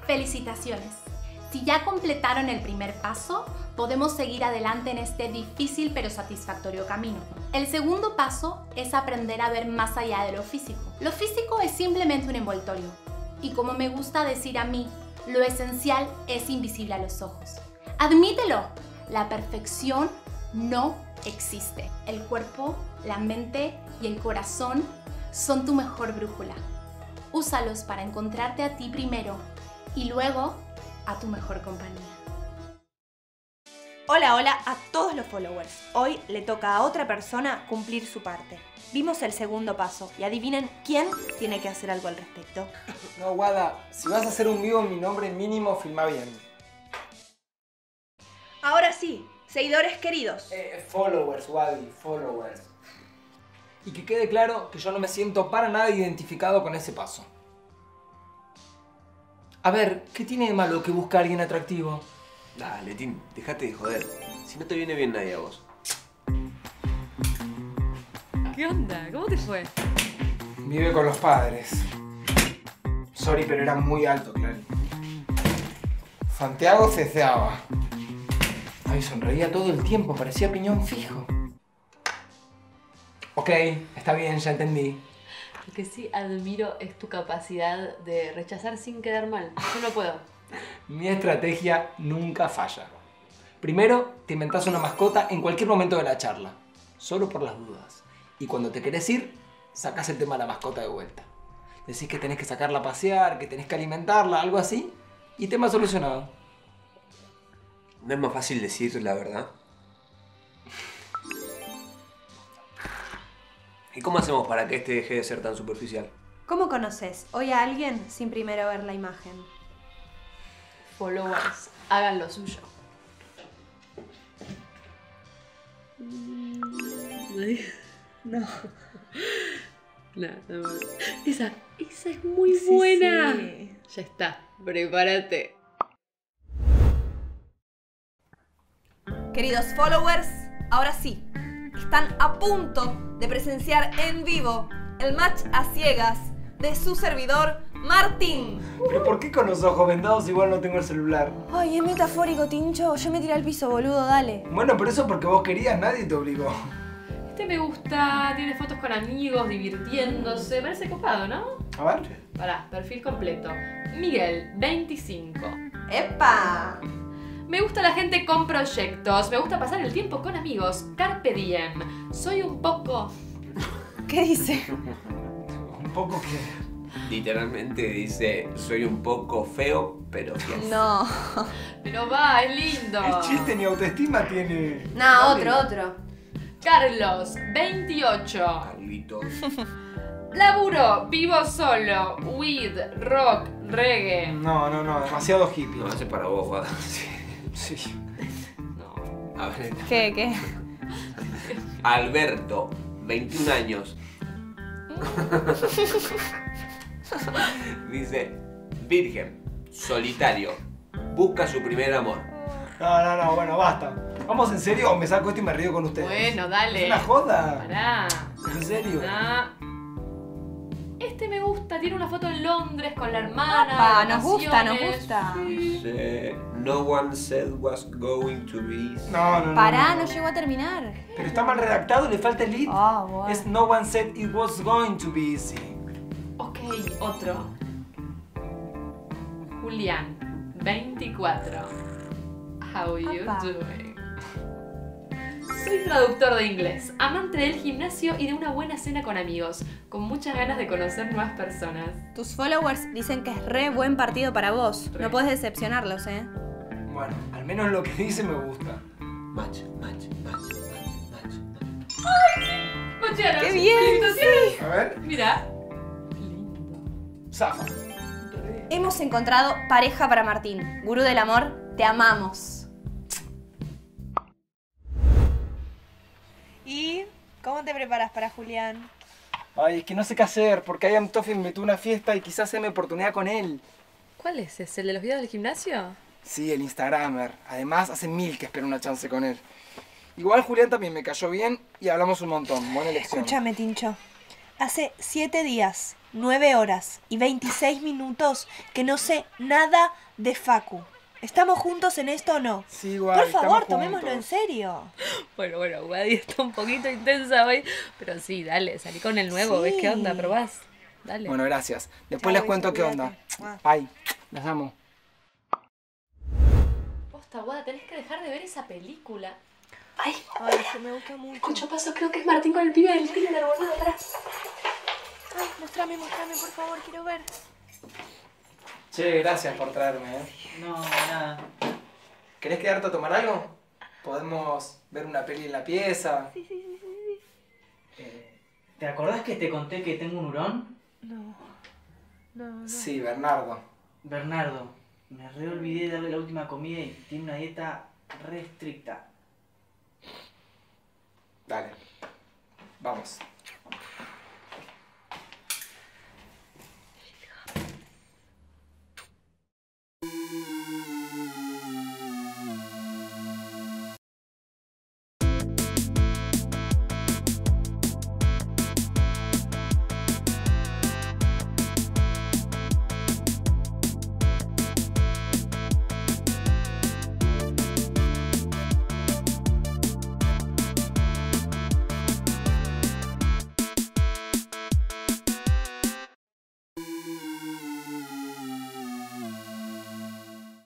¡Felicitaciones! Si ya completaron el primer paso, podemos seguir adelante en este difícil pero satisfactorio camino. El segundo paso es aprender a ver más allá de lo físico. Lo físico es simplemente un envoltorio. Y como me gusta decir a mí, lo esencial es invisible a los ojos. ¡Admítelo! La perfección no existe. El cuerpo, la mente y el corazón son tu mejor brújula. Úsalos para encontrarte a ti primero y luego a tu mejor compañía. Hola, hola a todos los followers. Hoy le toca a otra persona cumplir su parte. Vimos el segundo paso y adivinen quién tiene que hacer algo al respecto. No, Guada, si vas a hacer un vivo en mi nombre mínimo, filma bien. Ahora sí, seguidores queridos. Followers, Wadi, followers. Y que quede claro que yo no me siento para nada identificado con ese paso. A ver, ¿qué tiene de malo que busca a alguien atractivo? Dale, Tim, dejate de joder. Si no te viene bien nadie a vos. ¿Qué onda? ¿Cómo te fue? Vive con los padres. Sorry, pero era muy alto, Clary. Santiago ceceaba. Ay, sonreía todo el tiempo, parecía piñón fijo. Ok, está bien, ya entendí. Lo que sí admiro es tu capacidad de rechazar sin quedar mal. Yo no puedo. Mi estrategia nunca falla. Primero, te inventás una mascota en cualquier momento de la charla, solo por las dudas. Y cuando te querés ir, sacás el tema de la mascota de vuelta. Decís que tenés que sacarla a pasear, que tenés que alimentarla, algo así, y tema solucionado. ¿No es más fácil decir la verdad? ¿Y cómo hacemos para que este deje de ser tan superficial? ¿Cómo conoces hoy a alguien sin primero ver la imagen? Followers, hagan lo suyo. No. No. Esa es muy buena. Sí. Ya está, prepárate. Queridos followers, ahora sí, están a punto de presenciar en vivo el match a ciegas de su servidor, Martín. ¿Pero por qué con los ojos vendados igual no tengo el celular? Ay, es metafórico, Tincho. Yo me tiré al piso, boludo, dale. Bueno, pero eso porque vos querías, nadie te obligó. Este me gusta, tiene fotos con amigos, divirtiéndose. Parece copado, ¿no? A ver. Pará, perfil completo. Miguel, 25. ¡Epa! Me gusta la gente con proyectos. Me gusta pasar el tiempo con amigos. Carpe diem. Soy un poco... ¿Qué dice? Un poco que... Literalmente dice, soy un poco feo, pero bien. No. Pero va, es lindo. El chiste ni autoestima tiene... No, Dale. otro. Carlos, 28. Carlitos. Laburo, vivo solo. Weed, rock, reggae. No, demasiado hippie. No, ese es para vos, Guada. Sí. No. A ver. ¿Qué? Alberto, 21 años. Dice, virgen, solitario, busca su primer amor. No, bueno, basta. ¿Vamos en serio o me saco esto y me río con ustedes? Bueno, dale. ¿Es una joda? Pará. ¿En serio? Pará. Este me gusta, tiene una foto en Londres con la hermana. Opa, de nos gusta, nos vacaciones. gusta. Sí. Dice, no one said was going to be. No. Pará, no llegó a terminar. Pero está mal redactado, le falta el lead. Ah, bueno. Es no one said it was going to be easy. Ok, otro. Julián, 24. How you Opa. doing? Soy traductor de inglés, amante del gimnasio y de una buena cena con amigos, con muchas ganas de conocer nuevas personas. Tus followers dicen que es re buen partido para vos. Re. No podés decepcionarlos, ¿eh? Bueno, al menos lo que dice me gusta. Match. Mañana, ¡Qué bien! felicitaciones. A ver, Mira. Lindo. zafa. Hemos encontrado pareja para Martín. Gurú del amor, te amamos. ¿Y cómo te preparas para Julián? Ay, es que no sé qué hacer, porque I Am Toffee me metió una fiesta y quizás sea mi oportunidad con él. ¿Cuál es ese? ¿El de los videos del gimnasio? Sí, el Instagramer. Además, hace 1000 que espero una chance con él. Igual Julián también me cayó bien y hablamos un montón. Buena elección. Escúchame, Tincho. Hace 7 días, 9 horas y 26 minutos que no sé nada de Facu. ¿Estamos juntos en esto o no? Sí, igual. Por favor, tomémoslo en serio. Bueno, Wadi está un poquito intensa hoy, pero sí, dale, salí con el nuevo, Sí. ¿ves qué onda? ¿Probás? Dale. Bueno, gracias. Después Chao, les cuento qué cuídate. onda. Bye. Las amo. Posta, Wada, tenés que dejar de ver esa película. Ay, se me gusta mucho. Escucho paso, creo que es Martín con el pibe del Tinder, boludo, pará. Ay, mostrame, por favor, quiero ver. Che, gracias por traerme, No, nada. ¿Querés quedarte a tomar algo? ¿Podemos ver una peli en la pieza? Sí. ¿Te acordás que te conté que tengo un hurón? No. Sí, Bernardo. Bernardo, me re olvidé de darle la última comida y tiene una dieta re estricta. Dale. Vamos.